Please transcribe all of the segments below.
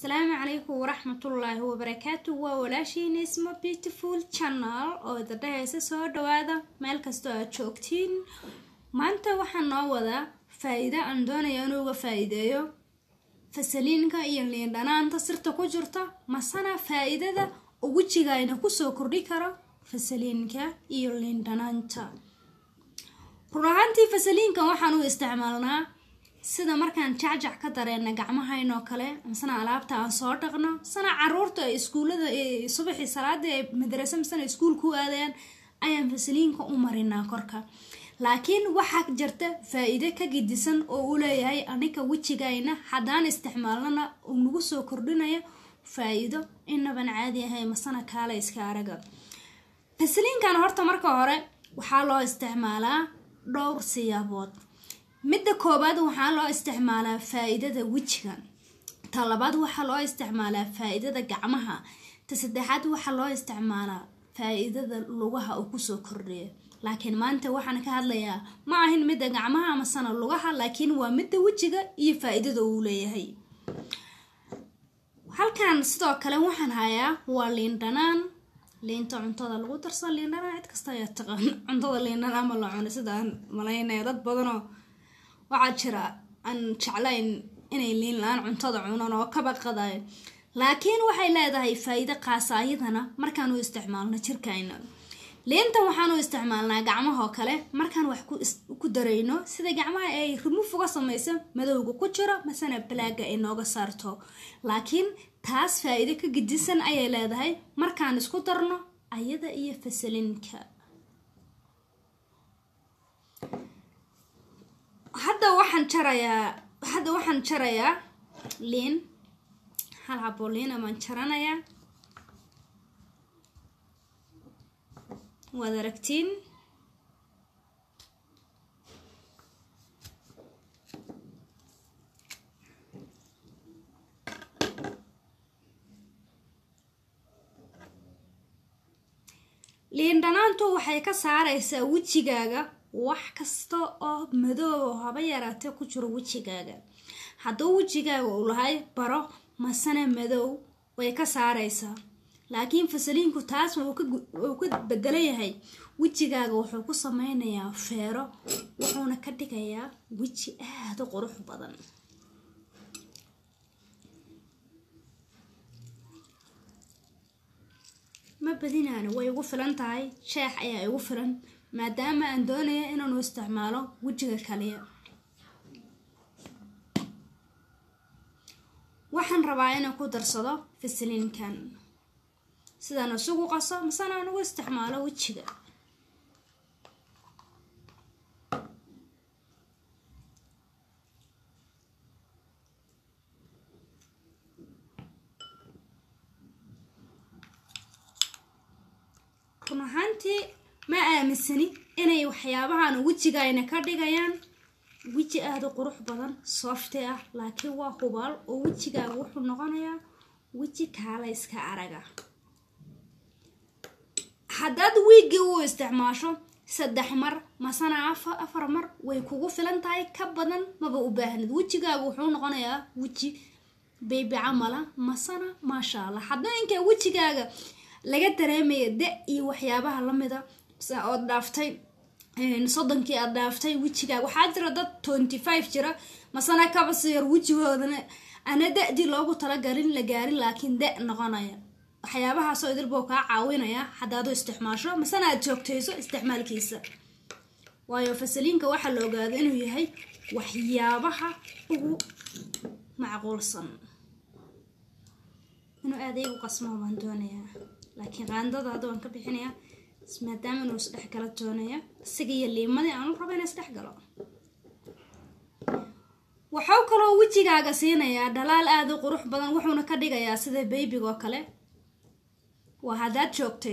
السلام عليكم ورحمة الله وبركاته وولاشين اسمه beautiful channel oo dadaysa soo dhawaada meel kasto aad joogtiin maanta waxaan noo wada faa'iido aan doonayo inuu uga faa'iideeyo fasaliinka iyo liin dhanaanta sirta ku jirta masana faa'iidada ugu jigayna ku soo kordhi karo fasaliinka iyo liin dhanaanta ruuxantii fasaliinka waxaan u isticmaalnaa sida markaan jacjac ka dareena gacmahayno kale masana alaabta aan soo dhaqno sana caruurta iskuulada subaxii salaada ee madrasa masana iskuul ku aadayaan ayaan fasaliinka u marinaa korka laakiin waxa jirta faa'iido ka gidisan oo uu leeyahay anika wajigayna hadaan isticmaalnana uu nagu soo kordhinayo faa'iido inaban caadi ahay masana kale iska araga fasaliinkan horta marka hore waxa loo isticmaalaa dhowr siyaabood midda koobaad waxa loo isticmaalaa faa'iidada wajiga ta labaad waxa loo isticmaalaa faa'iidada gacmaha ta saddexaad waxa loo isticmaalaa faa'iidada lugaha oo ku soo kordhiyo laakiin maanta waxaan ka hadlayaa ma ahin midda gacmaha ama sana lugaha laakiin waa midda wajiga iyo faa'iidada uu leeyahay halkan sidoo kale waxaan hayaa waa liin dhanaan liinta cuntada lagu darsan liin dhanaan cid kasta ayaa taqaan cuntada liin dhanaan ma la cuno sidaan malaynaya dad badan oo waxa jira aan jeclayn inay liin laan cuntada cunaan oo ka baqaday laakiin waxay leedahay faa'iido qaas ah iyadana markaan u isticmaalno jirkayna liinta waxaan u isticmaalnaa gacmaha kale markaan wax ku dareyno sida gacmaha ay remove uga sameeyso madowga ku jira masana blaaga ay nooga saarto laakiin taas faa'iido ka gidisan ayay leedahay markaan isku darno ayada iyo fasaliinka hadda waxaan jarayaa liin hal xabo liin ama jaranayaa waad aragtiin liin dhanaantu waxay ka saaraysaa wajigaaga wax kasta oo madow haba yaraatee ku jiro wajigaaga hadduu wajigaaga uu lahay baro masana madow way ka saaraysaa laakiin fasaliinku taas uu ka bedelayahay wajigaaga wuxuu ku sameynayaa feero wuxuuna ka dhigayaa waji aad u qurux badan ma badinaana way ugu filan tahay sheex ayaa ugu filan maadaama aan doonayo inaan isticmaalo wajiga kaliya waxaan rabaa inaan ku darsado fasaliinkan sidaan isugu qaso masana aan ugu isticmaalo wajiga ruuxantii ma aaminsani inay waxyaabahan wajigayna ka dhigayaan waji aad u qurux badan soft ah laakiin waa hubaal oo wajigaaga wuxuu noqonayaa waji kale iska araga haddaad wiigi u isticmaasho 3 mar masana 4 mar way kugu filan tahay ka badan maba u baahnid wajigaaga wuxuu noqonayaa waji baby camala masana maasha Allah haddii inka wajigaaga laga dareemayo da iyo waxyaabaha lamida oo dhaaftay sodonkii aad dhaaftay wajigaaga waxaa jira dad 25 jira masana ka basir wajigoodana ana da'dii loogu tala galin la gaarin laakiin da noqonaya waxyaabaha soo idilbo ka caawinaya hadaad isticmaasho masana aad joogtayso isticmaalkiisa waayo fasaliinka waxa la ogaaday inuu yahay waxyaabaha ugu macquulsan inuu adeeg u qasmo baan doonayaa laakiin qaandada aan ka bixinaya maadaama inuu isdhex kala doonaya sigiyo liimadii aan u rabo inaan isdhex galo waxaa kaloo wajigaaga siinayaa dhalaal aad u qurux badan wuxuuna ka dhigayaa sida babyga kale waa hadaad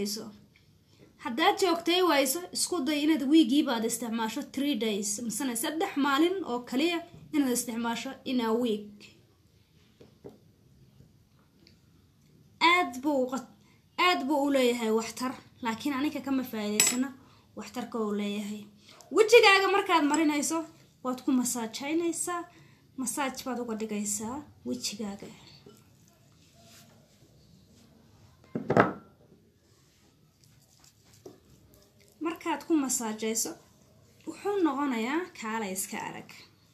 joogtay wayso isku day inaad wiigii baad isticmaasho 3 days masana 3 maalin oo kaliya inaad isticmaasho in a week aad buu u leeyahay waxtar laakiin aniga kama faa'iideysana waxtarka uu leeyahay wajigaaga markaad marinayso waad ku masaajaynaysaa masaaj baad uga dhigaysaa wajigaaga ku masaajayso wuxuu noqonayaa kaala iska arag.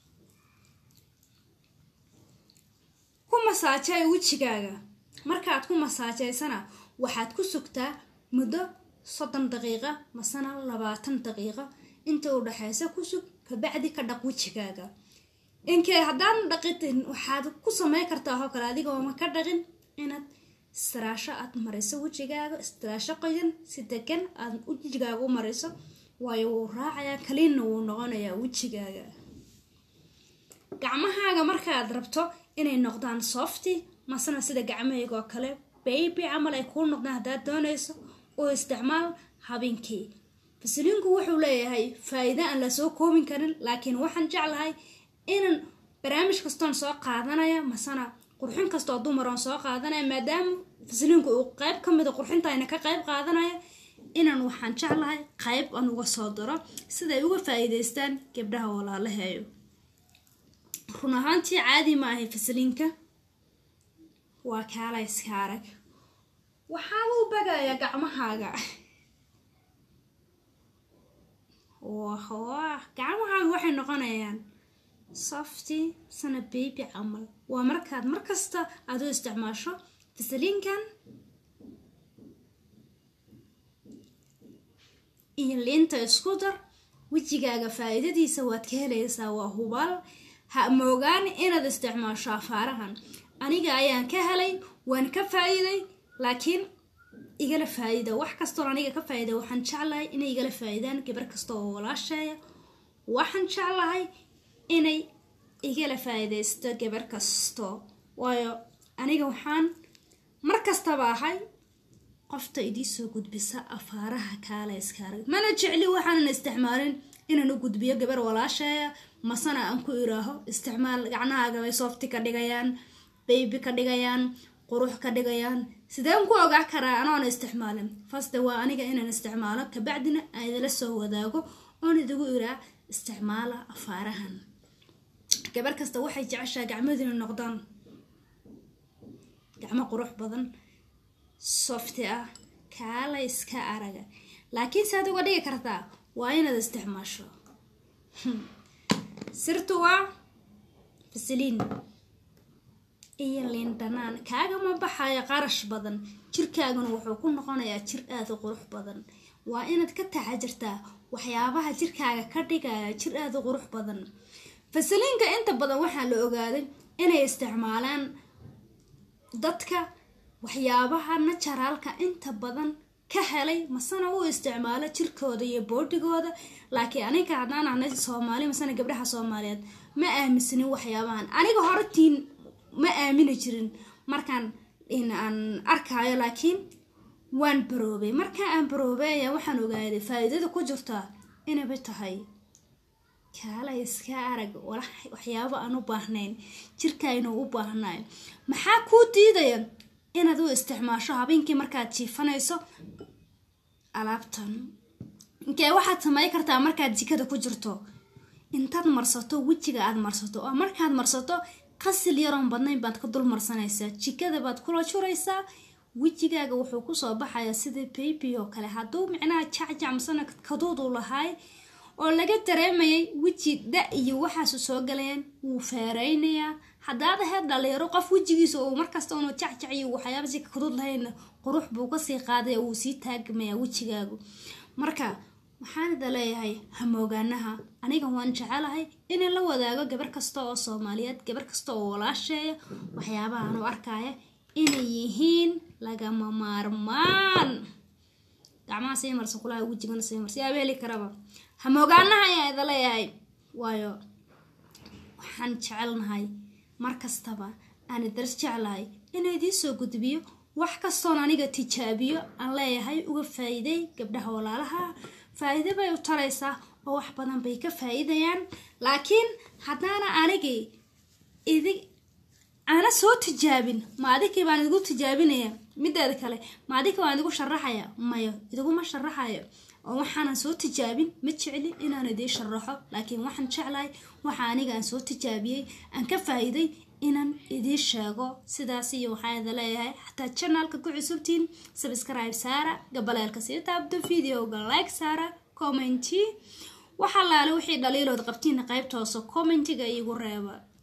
ku masaajay wajigaaga markaad ku masaajaysana waxaad ku sugtaa muddo 30 daqiiqo masana 20 daqiiqo inta u dhaxaysa ku sug ka bacdi ka dhaq wajigaaga. inkee haddaan dhaqitin waxaad ku sameyn kartaa oo kale adigoo ma ka dhaqin inaad istiraasho aad mariso wajigaaga, istiraasho qoyan si degan aad wajigaaga u mariso, waayo wuu raacayaa kaliina wuu noqonayaa wajigaaga. gacmahaaga markaad rabto inay noqdaan softy masana sida gacmahayga oo kale baby camal ay ku noqdaan haddaad doonayso oo isticmaal habeenkii. fasiliinku wuxuu leeyahay faa'iido aan la soo koobin karin, laakiin waxaan jeclahay inaan barnaamij kastoon soo qaadanaya masana qurxin kastoo dumaroon soo qaadanaya maadaama fasiliinku uu qayb ka mid ah qurxintayna ka qayb qaadanaya inaan waxaan jeclahay qayb aan uga soo daro siday uga faa'iideystaan gabdhaha walaalaheeyo. run ahaantii caadi ma ahay fasiliinka waa kaala iska arag. waxaan u bagayaa gacmahaaga gacmahaaga waxay noqonayaan softy sana baby camal. waa markaad markasta aad u isticmaasho fasiliinkan iyo liinta isku dar wajigaaga faa'iidadiisa waad ka helaysaa. waa hubaal ha moogaan inaad isticmaasho afaarahan. aniga ayaan ka helay waan ka faa'iiday, laakiin igala faa'iida wax kastoo aniga ka faa'iida waxaan jeclahay inay igala faa'iidaan gabar kasta oo walaasheeya. waxaan jeclahay inay igala faa'iideysto gabar kasto, waayo aniga waxaan markastaba ahay qofta idii soo gudbisa afaaraha kaala iska arag. mana jecli waxaan isticmaalin inaan u gudbiyo gabar walaasheeya masana aan ku iraaho isticmaal gacnahaaga way softy ka dhigayaan, baby ka dhigayaan, qurux ka dhigayaan. sideen ku ogaa karaa anoon isticmaalin? faste waa aniga inaan isticmaalo ka bacdina aan idila soo wadaago oon idigu iraa isticmaala afaarahan. gabar kasta waxay jeceshaa gacmadeena noqdaan gacmo qurux badan, softy ah, kaala iska araga. laakiin saad uga dhigi kartaa waa inaad isticmaasho. sirtu waa fasiliin iyo liin dhanaan. kaagama baxayo qarash badan, jirkaaguna wuxuu ku noqonayaa jir aad u qurux badan. waa inaad ka taxadirtaa waxyaabaha jirkaaga ka dhigaya jir aad u qurux badan. fasiliinka inta badan waxaa la ogaaday inay isticmaalaan dadka waxyaabaha naturalka inta badan ka helay masana u isticmaalo jirkooda iyo boodigooda. laakiin aniga haddaan ahnay Soomaali masana gabdhaha Soomaaliyeed ma aaminsanin waxyaabahan. aniga hortiin ma aamini jirin markaan in aan arkayo, laakiin waan baroobay. markaan aan baroobay waxaan ogaaday faa'iidada ku jirta inay tahay kaala iska arag waxyaabo aan u baahnayn jirkayna u baahnayn. maxaa ku diidaya inaad u isticmaasho habeenkii markaad jiifanayso alaabtan? inkee waxaad samayn kartaa markaad jikada ku jirto intaad marsato wajiga aad marsato oo markaad marsato qasil yaroon badnayn baad ka dul marsanaysaa, jikada baad kula juraysaa, wajigaaga wuxuu kusoo baxayaa sida baby oo kale. hadduu micnaha jacjac masana kaduud u lahaay oo laga dareemayay waji da iyo waxaas soo galeen wuu feeraynayaa. haddaad ahayd dhalinyaro qof wajigiisa oo markasta uu jacjac iyo waxyaabo si kaduud lahayn qurux buu ka sii qaaday uu sii taagmaya wajigaagu. marka waxaan leeyahay hamoogaanaha aniga waan jecelahay in la wadaago gabar kasta oo Soomaaliyeed, gabar kasta oo walaasheeya waxyaabaha aan u arkaya inay yihiin lagama maarmaan. gacmaha sii marso kulaha wajigana sii marso yaa beeli karaba. hamoogaanaha ayaa leeyahay waayo waxaan jecelnahay markastaba aan dars jecelahay inay idii soo gudbiyo wax kastoo aniga tijaabiyo aan leeyahay uga faa'iiday gabdhaha walaalaha. faa'iido bay u taraysaa oo wax badan bay ka faa'iidayaan. laakiin haddaana anigii ana soo tijaabin ma adikii baan idigu tijaabinaya. mideeda kale ma adikii baan idigu sharaxaya? mayo, idiguma sharaxayo oo waxaan soo tijaabin ma jecli inaan idii sharaxo. laakiin waxaan jeclahay waxa aniga aan soo tijaabiyay aan ka faa'iiday inaan idii sheego. sidaas iyo waxaan leeyahay hataa channelka ku cusubtiin subscribe saara, gabaleelka sii taabto, videoga like saara, commenti waxa laale wixii dhaliilood qabtiin qaybta hoose commentiga igu reeba